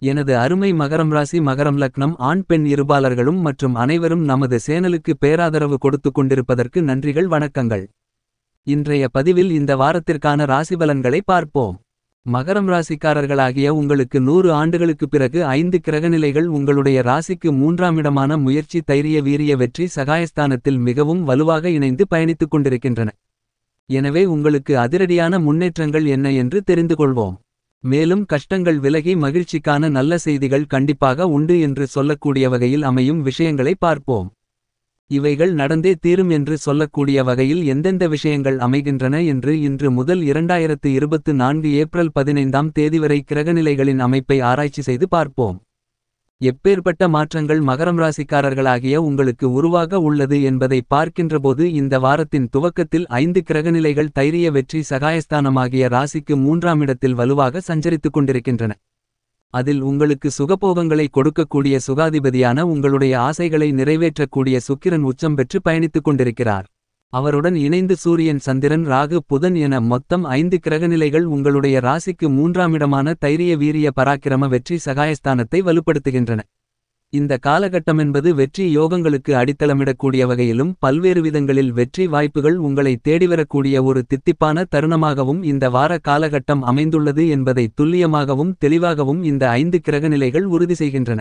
எனது அருமை மகரம் ராசி மகரம் லக்னம் ஆண் பெண் இருபாலர்களும் மற்றும் அனைவரும் நமது சேனலுக்கு பேராதரவு கொடுத்து கொண்டிருப்பதற்கு நன்றிகள் வணக்கங்கள். இன்றைய பதிவில் இந்த வாரத்திற்கான ராசிபலன்களை பார்ப்போம். மகரம் ராசிக்காரர்களாகிய உங்களுக்கு 100 ஆண்டுகளுக்கு பிறகு 5 கிரகநிலைகள் உங்களுடைய ராசிக்கு 3ஆம் இடமான முயற்சி தைரிய வீரிய வெற்றி சகாயஸ்தானத்தில் மிகவும் வலுவாக இணைந்து பயணித்துக் கொண்டிருக்கின்றன. எனவே உங்களுக்கு அதிரடியான முன்னேற்றங்கள் என்ன என்று தெரிந்து கொள்வோம். மேலும் கஷ்டங்கள் விலகி மகிழ்ச்சிக்கான நல்ல செய்திகள் கண்டிப்பாக உண்டு என்று சொல்லக்கூடிய வகையில் அமையும் விஷயங்களை பார்ப்போம். இவைகள் நடந்தே தீரும் என்று சொல்லக்கூடிய வகையில் எந்தெந்த விஷயங்கள் அமைகின்றன என்று இன்று முதல் 2024 ஏப்ரல் 15ஆம் தேதி வரை கிரகநிலைகளின் அமைப்பை ஆராய்ச்சி செய்து பார்ப்போம். எப்பேற்பட்ட மாற்றங்கள் மகரம் ராசிக்காரர்களாகிய உங்களுக்கு உருவாக உள்ளது என்பதை பார்க்கின்றபோது இந்த வாரத்தின் துவக்கத்தில் 5 கிரகநிலைகள் தைரிய வெற்றி சகாயஸ்தானமாகிய ராசிக்கு 3ஆம் இடத்தில் வலுவாக சஞ்சரித்துக் கொண்டிருக்கின்றன. அதில் உங்களுக்கு சுகபோகங்களை கொடுக்கக்கூடிய சுகாதிபதியான உங்களுடைய ஆசைகளை நிறைவேற்றக்கூடிய சுக்கிரன் உச்சம் பெற்று பயணித்துக் கொண்டிருக்கிறார். அவருடன் இணைந்து சூரியன் சந்திரன் ராகு புதன் என மொத்தம் 5 கிரகநிலைகள் உங்களுடைய ராசிக்கு 3ஆம் இடமான தைரிய வீரிய பராக்கிரம வெற்றி சகாயஸ்தானத்தை வலுப்படுத்துகின்றன. இந்த காலகட்டமென்பது வெற்றி யோகங்களுக்கு அடித்தளமிடக்கூடிய வகையிலும் பல்வேறு விதங்களில் வெற்றி வாய்ப்புகள் உங்களை தேடிவரக்கூடிய ஒரு தித்திப்பான தருணமாகவும் இந்த வார காலகட்டம் அமைந்துள்ளது என்பதை துல்லியமாகவும் தெளிவாகவும் இந்த 5 கிரகநிலைகள் உறுதி செய்கின்றன.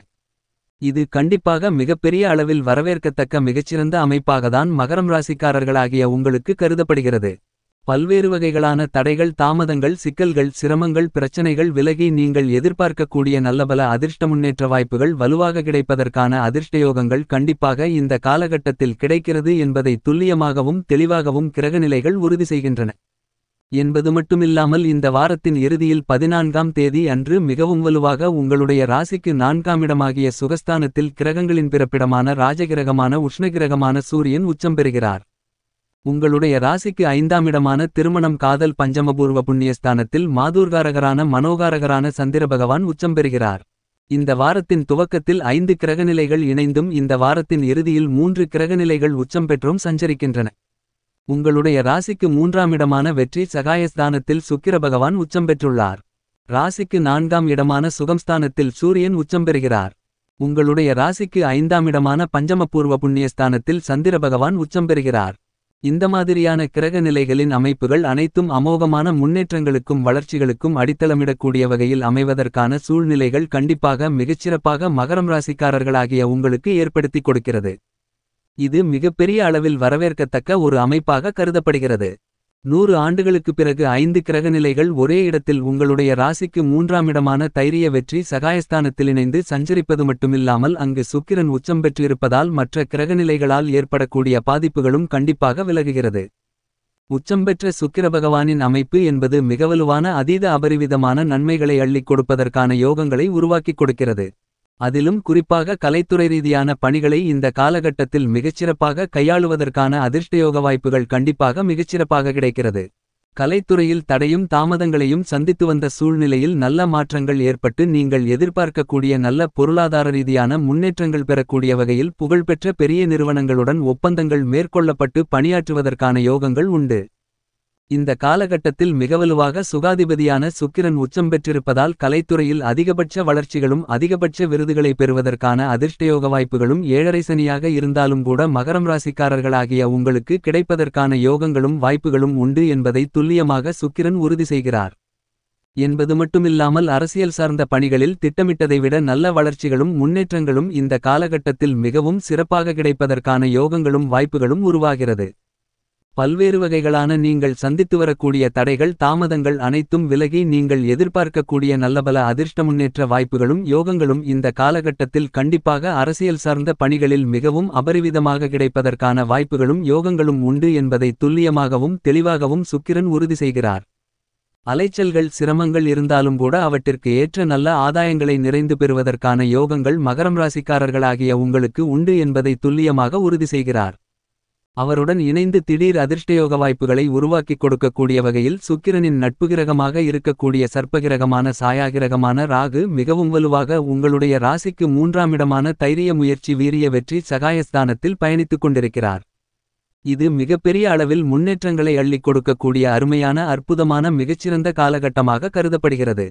இது கண்டிப்பாக மிகப்பெரிய அளவில் வரவேற்கத்தக்க மிகச்சிறந்த அமைப்பாகத்தான் மகரம் ராசிக்காரர்களாகிய உங்களுக்கு கருதப்படுகிறது. பல்வேறு வகைகளான தடைகள் தாமதங்கள் சிக்கல்கள் சிரமங்கள் பிரச்சனைகள் விலகி நீங்கள் எதிர்பார்க்கக்கூடிய நல்லபல அதிர்ஷ்ட முன்னேற்ற வாய்ப்புகள் வலுவாக கிடைப்பதற்கான அதிர்ஷ்டயோகங்கள் கண்டிப்பாக இந்த காலகட்டத்தில் கிடைக்கிறது என்பதை துல்லியமாகவும் தெளிவாகவும் கிரகநிலைகள் உறுதி செய்கின்றன. என்பது மட்டுமில்லாமல் இந்த வாரத்தின் இறுதியில் 14ஆம் தேதி அன்று மிகவும் வலுவாக உங்களுடைய ராசிக்கு 4ஆம் இடமாகிய சுகஸ்தானத்தில் கிரகங்களின் பிறப்பிடமான ராஜகிரகமான உஷ்ணகிரகமான சூரியன் உச்சம் பெறுகிறார். உங்களுடைய ராசிக்கு 5ஆம் இடமான திருமணம் காதல் பஞ்சமபூர்வ புண்ணியஸ்தானத்தில் மாதூர்காரகரான மனோகாரகரான சந்திர பகவான் உச்சம் பெறுகிறார். இந்த வாரத்தின் துவக்கத்தில் 5 கிரகநிலைகள் இணைந்தும் இந்த வாரத்தின் இறுதியில் 3 கிரகநிலைகள் உச்சம் பெற்றும் சஞ்சரிக்கின்றன. உங்களுடைய ராசிக்கு 3ஆம் இடமான வெற்றி சகாயஸ்தானத்தில் சுக்கிர பகவான் உச்சம் பெற்றுள்ளார். ராசிக்கு 4ஆம் இடமான சுகம்ஸ்தானத்தில் சூரியன் உச்சம் பெறுகிறார். உங்களுடைய ராசிக்கு 5ஆம் இடமான பஞ்சமபூர்வ புண்ணியஸ்தானத்தில் சந்திர பகவான் உச்சம் பெறுகிறார். இந்த மாதிரியான கிரக நிலைகளின் அமைப்புகள் அனைத்தும் அமோகமான முன்னேற்றங்களுக்கும் வளர்ச்சிகளுக்கும் அடித்தளமிடக்கூடிய வகையில் அமைவதற்கான சூழ்நிலைகள் கண்டிப்பாக மிகச்சிறப்பாக மகரம் ராசிக்காரர்களாகிய உங்களுக்கு ஏற்படுத்திக் கொடுக்கிறது. இது மிகப்பெரிய அளவில் வரவேற்கத்தக்க ஒரு அமைப்பாக கருதப்படுகிறது. 100 ஆண்டுகளுக்கு பிறகு 5 கிரகநிலைகள் ஒரே இடத்தில் உங்களுடைய ராசிக்கு 3ஆம் இடமான தைரிய வெற்றி சகாயஸ்தானத்தில் இணைந்து சஞ்சரிப்பது மட்டுமில்லாமல் அங்கு சுக்கிரன் உச்சம் பெற்றிருப்பதால் மற்ற கிரகநிலைகளால் ஏற்படக்கூடிய பாதிப்புகளும் கண்டிப்பாக விலகுகிறது. உச்சம் பெற்ற சுக்கிர பகவானின் அமைப்பு என்பது மிகவலுவான அதீத அபரிவிதமான நன்மைகளை அள்ளிக் கொடுப்பதற்கான யோகங்களை உருவாக்கிக் கொடுக்கிறது. அதிலும் குறிப்பாக கலைத்துறை ரீதியான பணிகளை இந்த காலகட்டத்தில் மிகச்சிறப்பாக கையாளுவதற்கான அதிர்ஷ்டயோக வாய்ப்புகள் கண்டிப்பாக மிகச்சிறப்பாக கிடைக்கிறது. கலைத்துறையில் தடையும் தாமதங்களையும் சந்தித்து வந்த சூழ்நிலையில் நல்ல மாற்றங்கள் ஏற்பட்டு நீங்கள் எதிர்பார்க்கக்கூடிய நல்ல பொருளாதார ரீதியான முன்னேற்றங்கள் பெறக்கூடிய வகையில் புகழ்பெற்ற பெரிய நிறுவனங்களுடன் ஒப்பந்தங்கள் மேற்கொள்ளப்பட்டு பணியாற்றுவதற்கான யோகங்கள் உண்டு. இந்த காலகட்டத்தில் மிகவலுவாக சுகாதிபதியான சுக்கிரன் உச்சம் பெற்றிருப்பதால் கலைத்துறையில் அதிகபட்ச வளர்ச்சிகளும் அதிகபட்ச விருதுகளை பெறுவதற்கான அதிர்ஷ்டயோக வாய்ப்புகளும் 7.5 சனியாக இருந்தாலும் கூட மகரம் ராசிக்காரர்களாகிய உங்களுக்கு கிடைப்பதற்கான யோகங்களும் வாய்ப்புகளும் உண்டு என்பதை துல்லியமாக சுக்கிரன் உறுதி செய்கிறார். என்பது மட்டுமில்லாமல் அரசியல் சார்ந்த பணிகளில் திட்டமிட்டதை விட நல்ல வளர்ச்சிகளும் முன்னேற்றங்களும் இந்த காலகட்டத்தில் மிகவும் சிறப்பாக கிடைப்பதற்கான யோகங்களும் வாய்ப்புகளும் உருவாகிறது. பல்வேறு வகைகளான நீங்கள் சந்தித்து வரக்கூடிய தடைகள் தாமதங்கள் அனைத்தும் விலகி நீங்கள் எதிர்பார்க்கக்கூடிய நல்லபல அதிர்ஷ்ட முன்னேற்ற வாய்ப்புகளும் யோகங்களும் இந்த காலகட்டத்தில் கண்டிப்பாக அரசியல் சார்ந்த பணிகளில் மிகவும் அபரிவிதமாக கிடைப்பதற்கான வாய்ப்புகளும் யோகங்களும் உண்டு என்பதை துல்லியமாகவும் தெளிவாகவும் சுக்கிரன் உறுதி செய்கிறார். அலைச்சல்கள் சிரமங்கள் இருந்தாலும் கூட அவற்றிற்கு ஏற்ற நல்ல ஆதாயங்களை நிறைந்து பெறுவதற்கான யோகங்கள் மகரம் ராசிக்காரர்களாகிய உங்களுக்கு உண்டு என்பதை துல்லியமாக உறுதி செய்கிறார். அவருடன் இணைந்து திடீர் அதிர்ஷ்டயோக வாய்ப்புகளை உருவாக்கிக் கொடுக்கக்கூடிய வகையில் சுக்கிரனின் நட்புகிரகமாக இருக்கக்கூடிய சர்ப்பகிரகமான சாயாகிரகமான ராகு மிகவும் வலுவாக உங்களுடைய ராசிக்கு 3ஆம் இடமான தைரிய முயற்சி வீரிய வெற்றி சகாயஸ்தானத்தில் பயணித்துக் கொண்டிருக்கிறார். இது மிகப்பெரிய அளவில் முன்னேற்றங்களை அள்ளிக் கொடுக்கக்கூடிய அருமையான அற்புதமான மிகச்சிறந்த காலகட்டமாக கருதப்படுகிறது.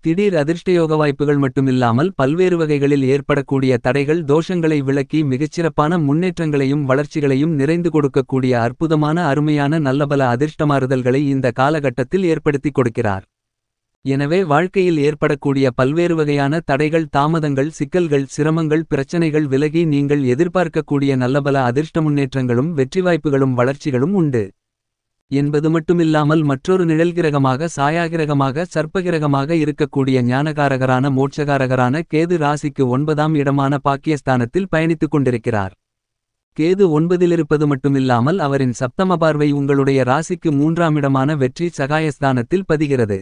திடீர் அதிர்ஷ்டயோக வாய்ப்புகள் மட்டுமில்லாமல் பல்வேறு வகைகளில் ஏற்படக்கூடிய தடைகள் தோஷங்களை விலக்கி மிகச்சிறப்பான முன்னேற்றங்களையும் வளர்ச்சிகளையும் நிறைந்து கொடுக்கக்கூடிய அற்புதமான அருமையான நல்லபல அதிர்ஷ்டமாறுதல்களை இந்த காலகட்டத்தில் ஏற்படுத்திக் கொடுக்கிறார். எனவே வாழ்க்கையில் ஏற்படக்கூடிய பல்வேறு வகையான தடைகள் தாமதங்கள் சிக்கல்கள் சிரமங்கள் பிரச்சனைகள் விலகி நீங்கள் எதிர்பார்க்கக்கூடிய நல்லபல அதிர்ஷ்ட முன்னேற்றங்களும் வெற்றி வாய்ப்புகளும் வளர்ச்சிகளும் உண்டு என்பது மட்டுமில்லாமல் மற்றொரு நிழல்கிரகமாக சாயாகிரகமாக சர்ப்பகிரகமாக இருக்கக்கூடிய ஞானகாரகரான மோட்சகாரகரான கேது ராசிக்கு 9ஆம் இடமான பாக்கியஸ்தானத்தில் பயணித்துக் கொண்டிருக்கிறார். கேது 9இலிருப்பது மட்டுமில்லாமல் அவரின் சப்தம பார்வை உங்களுடைய ராசிக்கு 3ஆம் இடமான வெற்றி சகாயஸ்தானத்தில் பதிகிறது.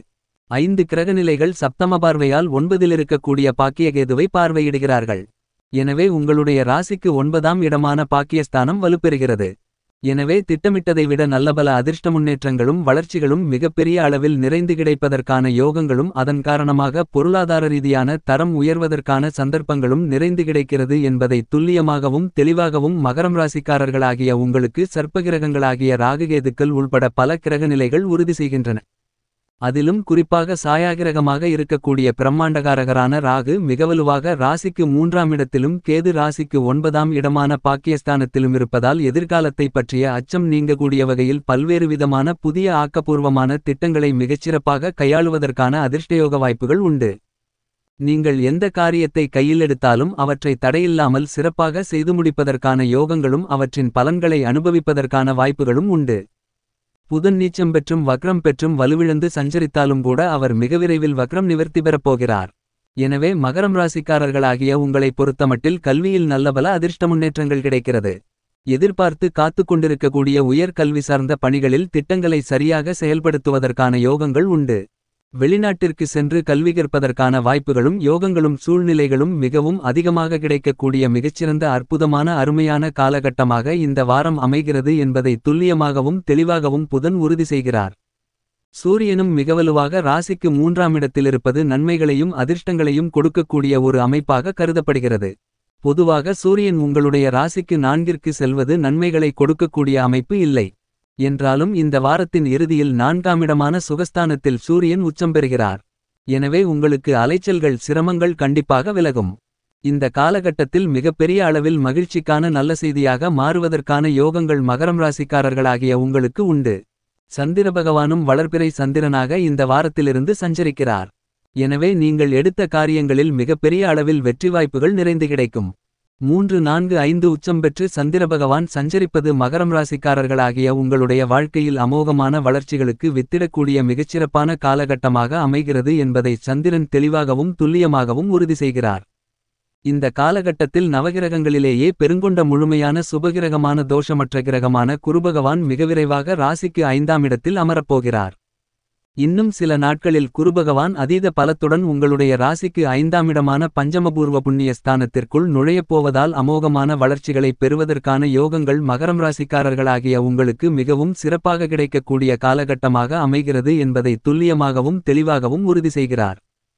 5 கிரகநிலைகள் சப்தம பார்வையால் 9இலிருக்கக்கூடிய பாக்கியகேதுவை பார்வையிடுகிறார்கள். எனவே உங்களுடைய ராசிக்கு 9ஆம் இடமான பாக்கியஸ்தானம் வலுப்பெறுகிறது. எனவே திட்டமிட்டதை விட நல்லபல அதிர்ஷ்ட முன்னேற்றங்களும் வளர்ச்சிகளும் மிகப்பெரிய அளவில் நிறைந்து கிடைப்பதற்கான யோகங்களும் அதன் காரணமாக பொருளாதார ரீதியான தரம் உயர்வதற்கான சந்தர்ப்பங்களும் நிறைந்து கிடைக்கிறது என்பதை துல்லியமாகவும் தெளிவாகவும் மகரம் ராசிக்காரர்களாகிய உங்களுக்கு சர்ப்பகிரகங்களாகிய ராகுகேதுக்கள் உள்பட பல கிரகநிலைகள் உறுதி செய்கின்றன. அதிலும் குறிப்பாக சாயாகிரகமாக இருக்கக்கூடிய பிரம்மாண்டகாரகரான ராகு மிகவலுவாக ராசிக்கு 3ஆம் இடத்திலும் கேது ராசிக்கு 9ஆம் இடமான பாக்கியஸ்தானத்திலும் இருப்பதால் எதிர்காலத்தை பற்றிய அச்சம் நீங்கக்கூடிய வகையில் பல்வேறு விதமான புதிய ஆக்கப்பூர்வமான திட்டங்களை மிகச்சிறப்பாக கையாளுவதற்கான அதிர்ஷ்டயோக வாய்ப்புகள் உண்டு. நீங்கள் எந்த காரியத்தை கையில் எடுத்தாலும் அவற்றை தடையில்லாமல் சிறப்பாக செய்து முடிப்பதற்கான யோகங்களும் அவற்றின் பலன்களை அனுபவிப்பதற்கான வாய்ப்புகளும் உண்டு. புதன் நீச்சம் பெற்றும் வக்ரம் பெற்றும் வலுவிழந்து சஞ்சரித்தாலும் கூட அவர் மிக விரைவில் வக்ரம் நிவர்த்தி பெறப்போகிறார். எனவே மகரம் ராசிக்காரர்களாகிய உங்களை பொறுத்தமட்டில் கல்வியில் நல்லபல அதிர்ஷ்ட முன்னேற்றங்கள் கிடைக்கிறது. எதிர்பார்த்து காத்து கொண்டிருக்கக்கூடிய உயர் கல்வி சார்ந்த பணிகளில் திட்டங்களை சரியாக செயல்படுத்துவதற்கான யோகங்கள் உண்டு. வெளிநாட்டிற்கு சென்று கல்வி கற்பதற்கான வாய்ப்புகளும் யோகங்களும் சூழ்நிலைகளும் மிகவும் அதிகமாக கிடைக்கக்கூடிய மிகச்சிறந்த அற்புதமான அருமையான காலகட்டமாக இந்த வாரம் அமைகிறது என்பதை துல்லியமாகவும் தெளிவாகவும் புதன் உறுதி செய்கிறார். சூரியனும் மிகவலுவாக ராசிக்கு 3ஆம் இடத்திலிருப்பது நன்மைகளையும் அதிர்ஷ்டங்களையும் கொடுக்கக்கூடிய ஒரு அமைப்பாக கருதப்படுகிறது. பொதுவாக சூரியன் உங்களுடைய ராசிக்கு 4ற்கு செல்வது நன்மைகளை கொடுக்கக்கூடிய அமைப்பு இல்லை. என்றாலும் இந்த வாரத்தின் இறுதியில் 4ஆம் இடமான சுகஸ்தானத்தில் சூரியன் உச்சம் பெறுகிறார். எனவே உங்களுக்கு அலைச்சல்கள் சிரமங்கள் கண்டிப்பாக விலகும். இந்த காலகட்டத்தில் மிகப்பெரிய அளவில் மகிழ்ச்சிக்கான நல்ல செய்தியாக மாறுவதற்கான யோகங்கள் மகரம் ராசிக்காரர்களாகிய உங்களுக்கு உண்டு. சந்திர பகவானும் வளர்பிறை சந்திரனாக இந்த வாரத்திலிருந்து சஞ்சரிக்கிறார். எனவே நீங்கள் எடுத்த காரியங்களில் மிகப்பெரிய அளவில் வெற்றி வாய்ப்புகள் நிறைந்து கிடைக்கும். 3 4 5 உச்சம் பெற்று சந்திர பகவான் சஞ்சரிப்பது மகரம் ராசிக்காரர்களாகிய உங்களுடைய வாழ்க்கையில் அமோகமான வளர்ச்சிகளுக்கு வித்திடக்கூடிய மிகச்சிறப்பான காலகட்டமாக அமைகிறது என்பதை சந்திரன் தெளிவாகவும் துல்லியமாகவும் உறுதி செய்கிறார். இந்த காலகட்டத்தில் நவகிரகங்களிலேயே பெருங்கொண்ட முழுமையான சுபகிரகமான தோஷமற்ற கிரகமான குருபகவான் மிக விரைவாக ராசிக்கு 5ஆம் இடத்தில் அமரப்போகிறார். இன்னும் சில நாட்களில் குருபகவான் அதீத பலத்துடன் உங்களுடைய ராசிக்கு 5ஆம் இடமான பஞ்சமபூர்வ புண்ணிய ஸ்தானத்திற்குள் நுழையப்போவதால் அமோகமான வளர்ச்சிகளை பெறுவதற்கான யோகங்கள் மகரம் ராசிக்காரர்களாகிய உங்களுக்கு மிகவும் சிறப்பாக கிடைக்கக்கூடிய காலகட்டமாக அமைகிறது என்பதை துல்லியமாகவும் தெளிவாகவும் உறுதி செய்கிறார்.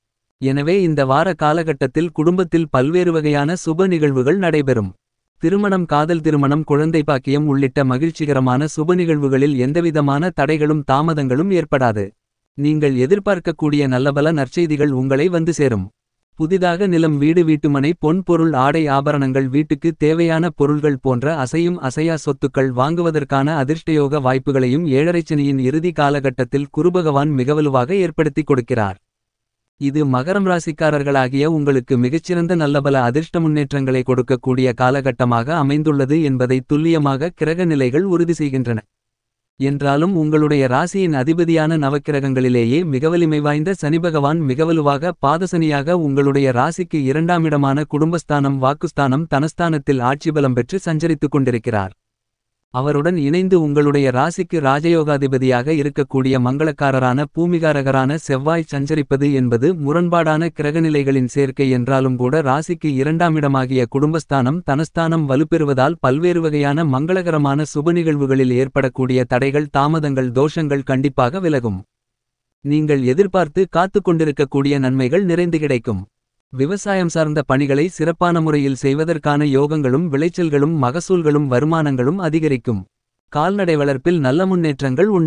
எனவே இந்த வார காலகட்டத்தில் குடும்பத்தில் பல்வேறு வகையான சுப நிகழ்வுகள் நடைபெறும். திருமணம் காதல் திருமணம் குழந்தை பாக்கியம் உள்ளிட்ட மகிழ்ச்சிகரமான சுப நிகழ்வுகளில் எந்தவிதமான தடைகளும் தாமதங்களும் ஏற்படாது. நீங்கள் எதிர்பார்க்கக்கூடிய நல்லபல நற்செய்திகள் உங்களை வந்து சேரும். புதிதாக நிலம் வீடு வீட்டுமனை பொன் பொருள் ஆடை ஆபரணங்கள் வீட்டுக்கு தேவையான பொருள்கள் போன்ற அசையும் அசையா சொத்துக்கள் வாங்குவதற்கான அதிர்ஷ்டயோக வாய்ப்புகளையும் ஏழரைச்சனியின் இறுதி காலகட்டத்தில் குருபகவான் மிகவலுவாக ஏற்படுத்திக் கொடுக்கிறார். இது மகரம் ராசிக்காரர்களாகிய உங்களுக்கு மிகச்சிறந்த நல்லபல அதிர்ஷ்ட முன்னேற்றங்களை கொடுக்கக்கூடிய காலகட்டமாக அமைந்துள்ளது என்பதை துல்லியமாக கிரக நிலைகள் உறுதி செய்கின்றன. என்றாலும் உங்களுடைய ராசியின் அதிபதியான நவக்கிரகங்களிலேயே மிகவலிமை வாய்ந்த சனிபகவான் மிகவலுவாக பாதசனியாக உங்களுடைய ராசிக்கு 2ஆம் இடமான குடும்பஸ்தானம் வாக்குஸ்தானம் தனஸ்தானத்தில் ஆட்சிபலம் பெற்று சஞ்சரித்துக் கொண்டிருக்கிறார். அவருடன் இணைந்து உங்களுடைய ராசிக்கு ராஜயோகாதிபதியாக இருக்கக்கூடிய மங்களக்காரரான பூமிகாரகரான செவ்வாய் சஞ்சரிப்பது என்பது முரண்பாடான கிரகநிலைகளின் சேர்க்கை என்றாலும் கூட ராசிக்கு 2ஆம் இடமாகிய குடும்பஸ்தானம் தனஸ்தானம் வலுப்பெறுவதால் பல்வேறு வகையான மங்களகரமான சுப நிகழ்வுகளில் ஏற்படக்கூடிய தடைகள் தாமதங்கள் தோஷங்கள் கண்டிப்பாக விலகும். நீங்கள் எதிர்பார்த்து காத்து கொண்டிருக்கக்கூடிய நன்மைகள் நிறைந்து கிடைக்கும். விவசாயம் சார்ந்த பணிகளை சிறப்பான முறையில் செய்வதற்கான யோகங்களும் விளைச்சல்களும் மகசூல்களும் வருமானங்களும் அதிகரிக்கும். கால்நடை வளர்ப்பில் நல்ல முன்னேற்றங்கள் உண்டு.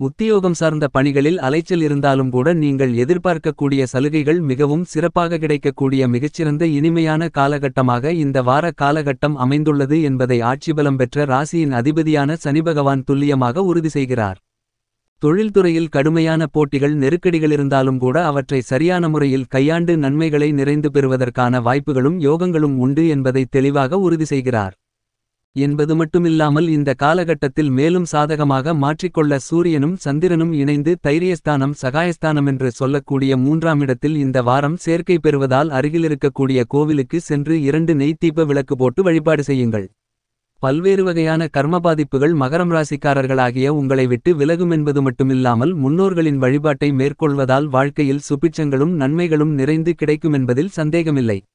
உத்தியோகம் சார்ந்த பணிகளில் அலைச்சல் இருந்தாலும் கூட நீங்கள் எதிர்பார்க்கக்கூடிய சலுகைகள் மிகவும் சிறப்பாக கிடைக்கக்கூடிய மிகச்சிறந்த இனிமையான காலகட்டமாக இந்த வார காலகட்டம் அமைந்துள்ளது என்பதை ஆட்சிபலம் பெற்ற ராசியின் அதிபதியான சனிபகவான் துல்லியமாக உறுதி செய்கிறார். தொழில்துறையில் கடுமையான போட்டிகள் நெருக்கடிகளிருந்தாலும் கூட அவற்றை சரியான முறையில் கையாண்டு நன்மைகளை நிறைந்து பெறுவதற்கான வாய்ப்புகளும் யோகங்களும் உண்டு என்பதை தெளிவாக உறுதி செய்கிறார். என்பது மட்டுமில்லாமல் இந்த காலகட்டத்தில் மேலும் சாதகமாக மாற்றிக்கொள்ள சூரியனும் சந்திரனும் இணைந்து தைரியஸ்தானம் சகாயஸ்தானம் என்று சொல்லக்கூடிய 3ஆம் இடத்தில் இந்த வாரம் சேர்க்கை பெறுவதால் அருகிலிருக்கக்கூடிய கோவிலுக்கு சென்று 2 நெய்த்தீப விளக்கு போட்டு வழிபாடு செய்யுங்கள். பல்வேறு வகையான கர்ம பாதிப்புகள் மகரம் ராசிக்காரர்களாகிய உங்களை விட்டு விலகும் என்பது மட்டுமில்லாமல் முன்னோர்களின் வழிபாட்டை மேற்கொள்வதால் வாழ்க்கையில் சுபிட்சங்களும் நன்மைகளும் நிறைந்து கிடைக்குமென்பதில் சந்தேகமில்லை.